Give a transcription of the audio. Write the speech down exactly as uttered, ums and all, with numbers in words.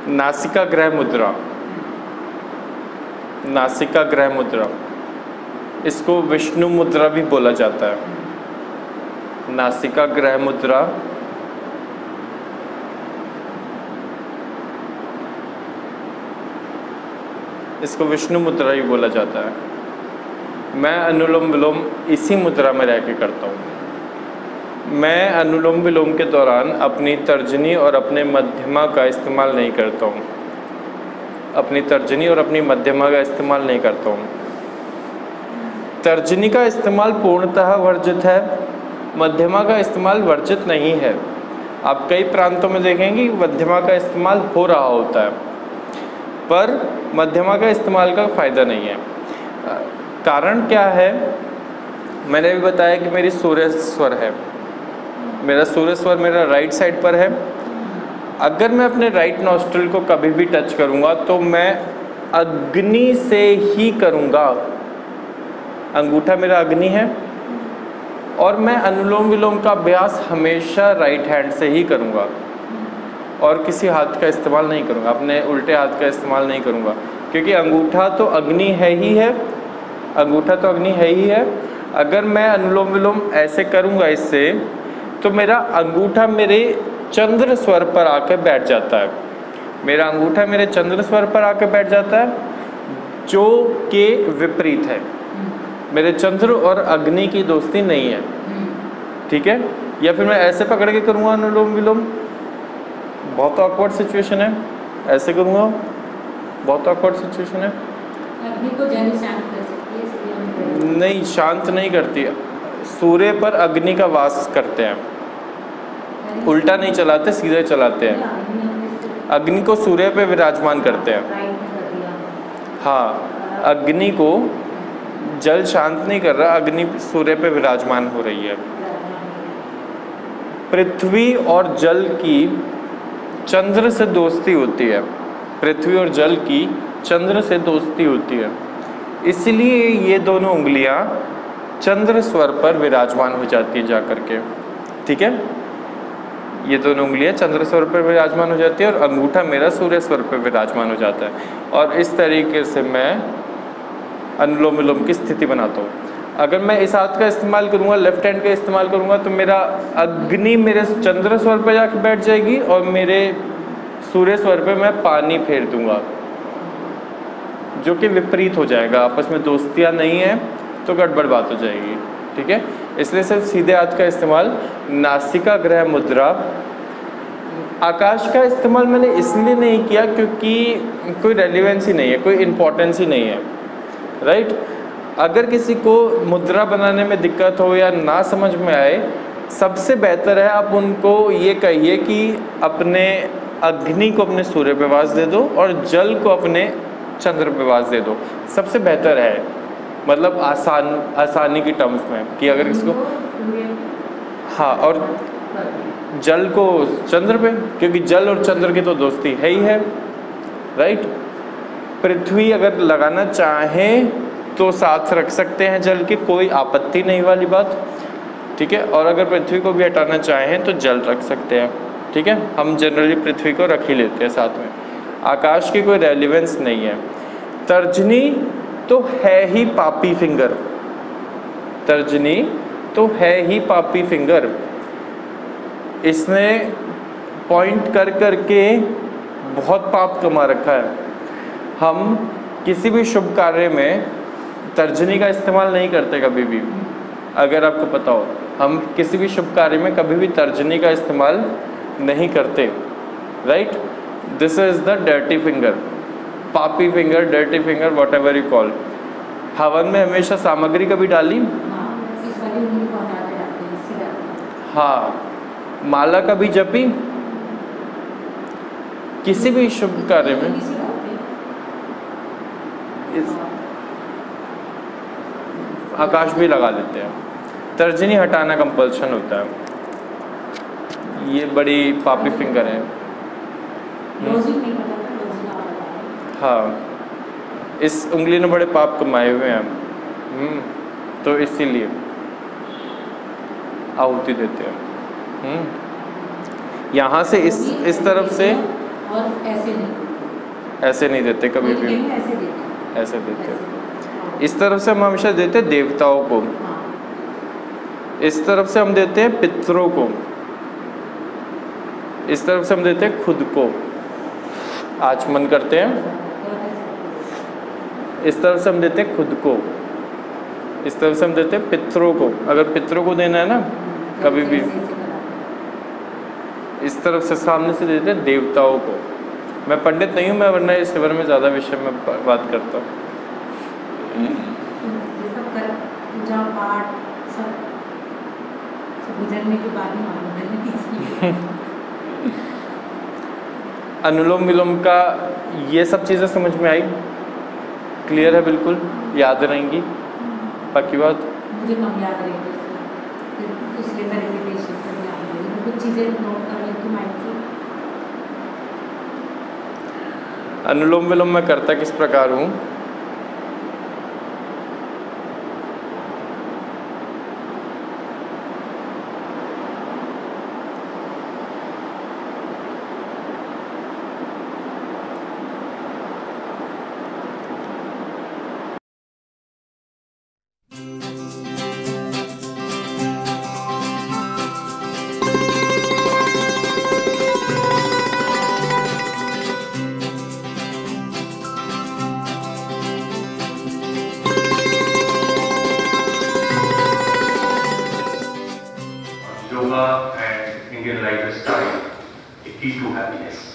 नासिका ग्रह मुद्रा, नासिका ग्रह मुद्रा, इसको विष्णु मुद्रा भी बोला जाता है। नासिका ग्रह मुद्रा, इसको विष्णु मुद्रा ही बोला जाता है। मैं अनुलोम विलोम इसी मुद्रा में रह के करता हूँ। मैं अनुलोम विलोम के दौरान अपनी तर्जनी और अपने मध्यमा का इस्तेमाल नहीं करता हूँ। अपनी तर्जनी और अपनी मध्यमा का इस्तेमाल नहीं करता हूँ। तर्जनी का इस्तेमाल पूर्णतः वर्जित है, मध्यमा का इस्तेमाल वर्जित नहीं है। आप कई प्रांतों में देखेंगे मध्यमा का इस्तेमाल हो रहा होता है, पर मध्यमा का इस्तेमाल का फ़ायदा नहीं है। कारण क्या है? मैंने भी बताया कि मेरी सूर्य स्वर है, मेरा सूर्य स्वर मेरा राइट साइड पर है। अगर मैं अपने राइट नॉस्ट्रिल को कभी भी टच करूँगा तो मैं अग्नि से ही करूँगा। अंगूठा मेरा अग्नि है और मैं अनुलोम विलोम का अभ्यास हमेशा राइट हैंड से ही करूँगा और किसी हाथ का इस्तेमाल नहीं करूँगा, अपने उल्टे हाथ का इस्तेमाल नहीं करूँगा, क्योंकि अंगूठा तो अग्नि है ही है, अंगूठा तो अग्नि है ही है। अगर मैं अनुलोम विलोम ऐसे करूँगा इससे, तो मेरा अंगूठा मेरे चंद्र स्वर पर आकर बैठ जाता है। मेरा अंगूठा मेरे चंद्र स्वर पर आकर बैठ जाता है, जो कि विपरीत है। मेरे चंद्र और अग्नि की दोस्ती नहीं है, ठीक है। या फिर मैं ऐसे पकड़ के करूँगा अनुलोम विलोम, बहुत ऑकवर्ड सिचुएशन है। ऐसे करूँगा, बहुत ऑकवर्ड सिचुएशन है। अग्नि को जल शांत कर सकती है? नहीं, शांत नहीं करती। सूर्य पर अग्नि का वास करते हैं, उल्टा नहीं चलाते, सीधे चलाते हैं। अग्नि को सूर्य पे विराजमान करते हैं। हाँ, अग्नि को जल शांत नहीं कर रहा, अग्नि सूर्य पे विराजमान हो रही है। पृथ्वी और जल की चंद्र से दोस्ती होती है, पृथ्वी और जल की चंद्र से दोस्ती होती है, इसलिए ये दोनों उंगलियां चंद्र स्वर पर विराजमान हो जाती है जाकर के, ठीक है। ये दोनों उंगलियां चंद्र स्वर पर विराजमान हो जाती है और अंगूठा मेरा सूर्य स्वर पर विराजमान हो जाता है। और इस तरीके से मैं अनुलोम विलोम की स्थिति बनाता हूँ। अगर मैं इस हाथ का इस्तेमाल करूँगा, लेफ्ट हैंड का इस्तेमाल करूँगा, तो मेरा अग्नि मेरे चंद्र स्वर पर जाके बैठ जाएगी और मेरे सूर्य स्वर पर मैं पानी फेर दूँगा, जो कि विपरीत हो जाएगा। आपस में दोस्तियाँ नहीं है तो गड़बड़ बात हो जाएगी, ठीक है। इसलिए सिर्फ सीधे हाथ का इस्तेमाल। नासिका ग्रह मुद्रा, आकाश का इस्तेमाल मैंने इसलिए नहीं किया क्योंकि कोई रेलिवेंस ही नहीं है, कोई इम्पोर्टेंस ही नहीं है, राइट। अगर किसी को मुद्रा बनाने में दिक्कत हो या ना समझ में आए, सबसे बेहतर है आप उनको ये कहिए कि अपने अग्नि को अपने सूर्य पे वास दे दो और जल को अपने चंद्र पे वास दे दो, सबसे बेहतर है। मतलब आसान आसानी की टर्म्स में कि अगर इसको, हाँ, और जल को चंद्र पे, क्योंकि जल और चंद्र की तो दोस्ती है ही है, राइट। पृथ्वी अगर लगाना चाहें तो साथ रख सकते हैं जल की, कोई आपत्ति नहीं वाली बात, ठीक है। और अगर पृथ्वी को भी हटाना चाहें तो जल रख सकते हैं, ठीक है। हम जनरली पृथ्वी को रख ही लेते हैं साथ में, आकाश की कोई रेलिवेंस नहीं है। तर्जनी तो है ही पापी फिंगर, तर्जनी तो है ही पापी फिंगर। इसने पॉइंट कर कर के बहुत पाप कमा रखा है। हम किसी भी शुभ कार्य में तर्जनी का इस्तेमाल नहीं करते कभी भी, अगर आपको पता हो। हम किसी भी शुभ कार्य में कभी भी तर्जनी का इस्तेमाल नहीं करते, right. This is the dirty finger, पापी finger, dirty finger, whatever you call. हवन में हमेशा सामग्री कभी डाली, हाँ, माला कभी जपी, किसी भी शुभ कार्य में। इस आकाश भी लगा लेते हैं। तर्जनी हटाना कंपल्शन होता है, ये बड़ी पापी फिंगर है। हाँ, इस उंगली ने बड़े पाप कमाए हुए हैं, तो इसीलिए आहुति देते हैं। यहाँ से इस इस तरफ से और ऐसे नहीं, ऐसे नहीं देते कभी भी, ऐसे देते, ऐसे देते। इस तरफ से हम हमेशा देते हैं देवताओं को, इस तरफ से हम देते हैं पितरों को, इस तरफ से हम देते हैं खुद को। आचमन करते हैं, इस तरफ से हम देते हैं खुद को, इस तरफ से हम देते हैं पितरों को। अगर पितरों को देना है ना कभी भी, इस तरफ से सामने से देते हैं देवताओं को। मैं पंडित नहीं हूँ मैं, वरना इस बारे में ज़्यादा विषय में बात करता हूँ। पूजा पाठ सब गुजरने के बाद ही मालूम है। अनुलोम विलोम का ये सब चीज़ें समझ में आई, क्लियर है, बिल्कुल याद रहेंगी। बाकी बात मुझे कम याद रहेगी, इसलिए मैं रिपीटेशन कर याद रहेगी, कुछ चीज़ें नोट कर लेती हूँ माइंड से। अनुलोम विलोम मैं करता किस प्रकार हूँ, Yoga and Indian lifestyle, a key to happiness.